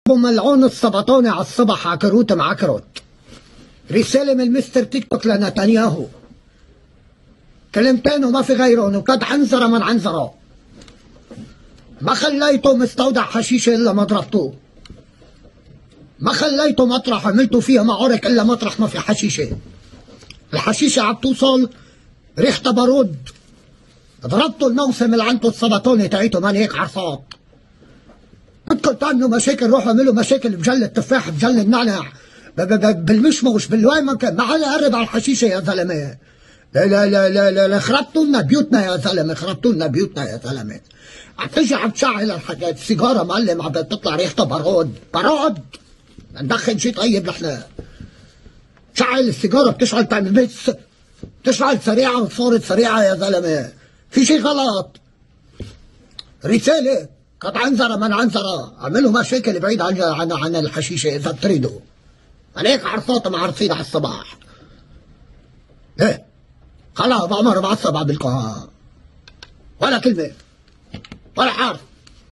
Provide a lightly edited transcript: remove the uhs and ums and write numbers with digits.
ابو ملعون السبطوني على الصبح عكروت معكروت. رسالة من مستر تيك توك لنتنياهو، كلمتين وما في غيرهم، وقد عنزرة من عنزرة. ما خليته مستودع حشيشة إلا ما ضربتوه، ما خليته مطرح عملتوا فيها معارك إلا مطرح ما في حشيشة. الحشيشة عم توصل ريحتها بارود. ضربتوا الموسم اللي عندكم السبطوني تاعيتوا من هيك عرفات. بدكم تعملوا مشاكل، روحوا اعملوا مشاكل بجل التفاح، بجل النعنع، بالمشمش، بالوين ما كان. ما حدا قرب على الحشيشه يا زلمه. لا لا لا لا لا, لا. خربتوا لنا بيوتنا يا زلمه، خربتوا لنا بيوتنا يا زلمه. عم تجي عم تشعل السيجاره معلم، عم تطلع ريحتها بارود بارود. ندخن شيء طيب نحن. شعل السيجاره بتشعل تعمل بيت، بتشعل سريعه وصارت سريعه يا زلمه. في شيء غلط. رساله قد عنزره من عنزره، اعملوا مشاكل بعيد عن الحشيشه اذا بتريدوا. عليك عرفات معرفين على الصباح. ايه خلاص بعمر بعصب على بالقهوه، ولا كلمه ولا حرف.